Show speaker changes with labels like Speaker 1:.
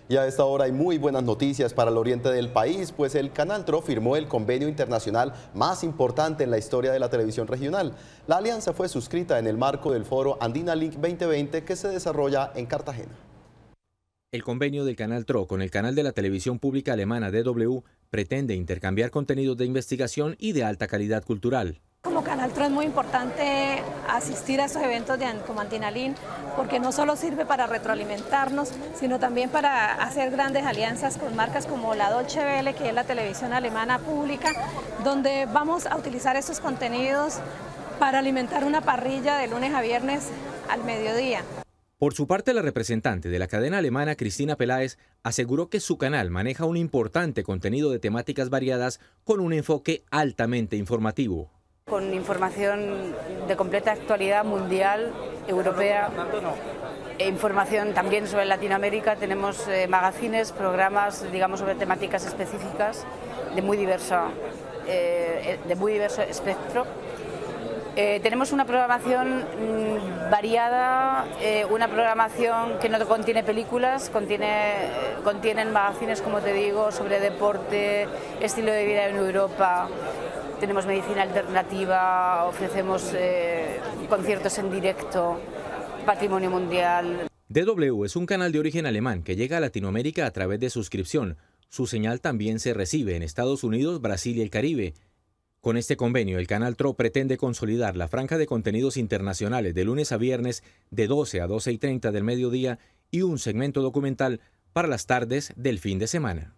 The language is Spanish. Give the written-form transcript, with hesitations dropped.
Speaker 1: Y a esta hora hay muy buenas noticias para el oriente del país, pues el Canal TRO firmó el convenio internacional más importante en la historia de la televisión regional. La alianza fue suscrita en el marco del foro Andina Link 2020 que se desarrolla en Cartagena.
Speaker 2: El convenio del Canal TRO con el canal de la televisión pública alemana DW pretende intercambiar contenidos de investigación y de alta calidad cultural.
Speaker 3: Como Canal TRO es muy importante asistir a estos eventos como Andina Link, porque no solo sirve para retroalimentarnos, sino también para hacer grandes alianzas con marcas como la Deutsche Welle, que es la televisión alemana pública, donde vamos a utilizar estos contenidos para alimentar una parrilla de lunes a viernes al mediodía.
Speaker 2: Por su parte, la representante de la cadena alemana, Cristina Peláez, aseguró que su canal maneja un importante contenido de temáticas variadas con un enfoque altamente informativo.
Speaker 4: Con información de completa actualidad mundial, europea, e información también sobre Latinoamérica. Tenemos magazines, programas, digamos, sobre temáticas específicas de muy diverso espectro. Tenemos una programación variada, una programación que no contiene películas, contienen magazines, como te digo, sobre deporte, estilo de vida en Europa. Tenemos medicina alternativa, ofrecemos conciertos en directo, patrimonio mundial.
Speaker 2: DW es un canal de origen alemán que llega a Latinoamérica a través de suscripción. Su señal también se recibe en Estados Unidos, Brasil y el Caribe. Con este convenio, el Canal TRO pretende consolidar la franja de contenidos internacionales de lunes a viernes de 12 a 12:30 del mediodía y un segmento documental para las tardes del fin de semana.